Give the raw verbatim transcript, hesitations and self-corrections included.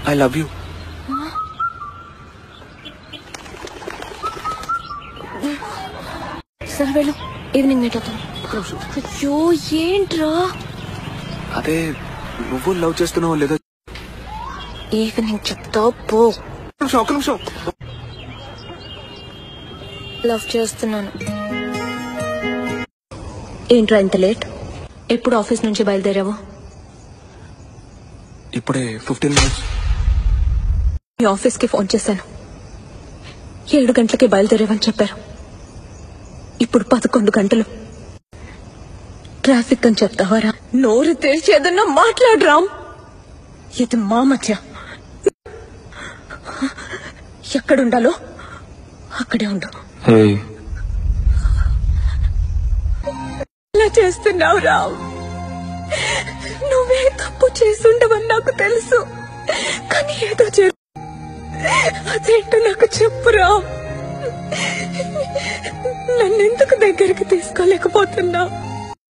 I love you. సరే వెళ్ళు, evening meet అవుతాం. అయ్యో ఏంట్రా? అదే నువ్వు లవ్ చేస్తున్నావు లేదో ఈవినింగ్ చెప్తా పో. ఒక నిమిషం. లవ్ చేస్తున్నాను. ఏంట్రా ఇంత లేట్? ఎప్పుడు ఆఫీస్ నుంచి బయలుదేరావు? ఇప్పుడే ఫిఫ్టీన్ మినిట్స్. మీ ఆఫీస్ కి ఫోన్ చేశాను, ఏడు గంటలకి బయలుదేరావని చెప్పారు. ఇప్పుడు పదకొండు గంటలు. ట్రాఫిక్ అని చెప్తావారా? నోరు తెరిచి ఏదన్నా మాట్లాడరా. ఇది మా మధ్య. ఎక్కడుండాలో అక్కడే ఉండు. ఇలా చేస్తున్నావు రావు. నువ్వే తప్పు చేసుండవని నాకు తెలుసు, కానీ ఏదో చే అదేంటో నాకు చెప్పురా. నన్నెందుకు దగ్గరికి తీసుకోలేకపోతున్నా?